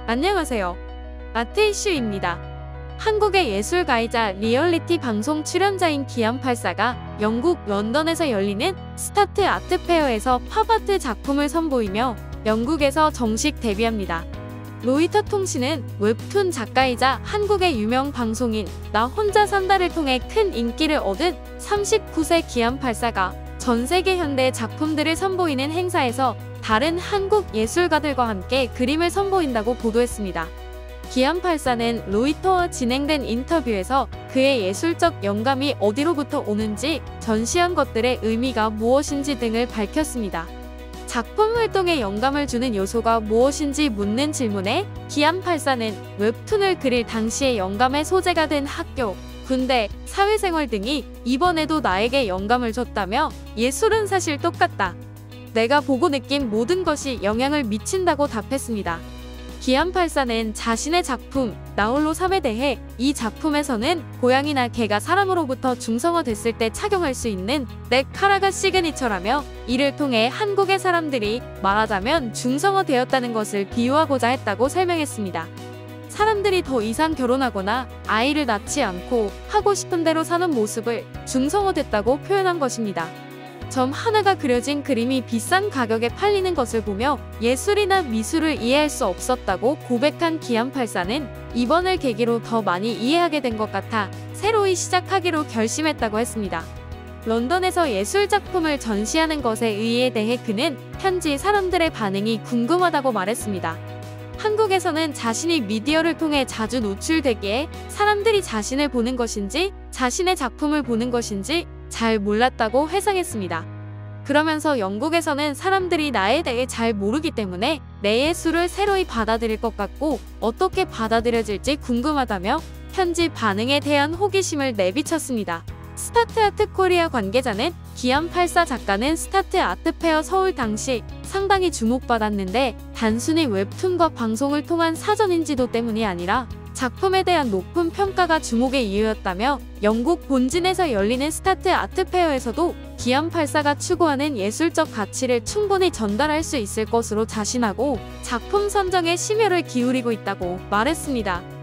안녕하세요. 아트이슈입니다. 한국의 예술가이자 리얼리티 방송 출연자인 기안84가 영국 런던에서 열리는 스타트 아트 페어에서 팝아트 작품을 선보이며 영국에서 정식 데뷔합니다. 로이터 통신은 웹툰 작가이자 한국의 유명 방송인 나 혼자 산다를 통해 큰 인기를 얻은 39세 기안84가 전 세계 현대 작품들을 선보이는 행사에서 다른 한국 예술가들과 함께 그림을 선보인다고 보도했습니다. 기안84는 로이터와 진행된 인터뷰에서 그의 예술적 영감이 어디로부터 오는지, 전시한 것들의 의미가 무엇인지 등을 밝혔습니다. 작품 활동에 영감을 주는 요소가 무엇인지 묻는 질문에 기안84는 웹툰을 그릴 당시의 영감의 소재가 된 학교, 군대, 사회생활 등이 이번에도 나에게 영감을 줬다며 예술은 사실 똑같다. 내가 보고 느낀 모든 것이 영향을 미친다고 답했습니다. 기안84는 자신의 작품 나홀로 3에 대해 이 작품에서는 고양이나 개가 사람으로부터 중성화됐을 때 착용할 수 있는 내 카라가 시그니처라며 이를 통해 한국의 사람들이 말하자면 중성화되었다는 것을 비유하고자 했다고 설명했습니다. 사람들이 더 이상 결혼하거나 아이를 낳지 않고 하고 싶은 대로 사는 모습을 중성화됐다고 표현한 것입니다. 점 하나가 그려진 그림이 비싼 가격에 팔리는 것을 보며 예술이나 미술을 이해할 수 없었다고 고백한 기안84는 이번을 계기로 더 많이 이해하게 된 것 같아 새로이 시작하기로 결심했다고 했습니다. 런던에서 예술작품을 전시하는 것에 의의에 대해 그는 현지 사람들의 반응이 궁금하다고 말했습니다. 한국에서는 자신이 미디어를 통해 자주 노출되기에 사람들이 자신을 보는 것인지 자신의 작품을 보는 것인지 잘 몰랐다고 회상했습니다. 그러면서 영국에서는 사람들이 나에 대해 잘 모르기 때문에 내 예술을 새로이 받아들일 것 같고 어떻게 받아들여질지 궁금하다며 현지 반응에 대한 호기심을 내비쳤습니다. 스타트 아트 코리아 관계자는 기안84 작가는 스타트 아트 페어 서울 당시 상당히 주목받았는데 단순히 웹툰과 방송을 통한 사전 인지도 때문이 아니라 작품에 대한 높은 평가가 주목의 이유였다며 영국 본진에서 열리는 스타트 아트 페어에서도 기안84가 추구하는 예술적 가치를 충분히 전달할 수 있을 것으로 자신하고 작품 선정에 심혈을 기울이고 있다고 말했습니다.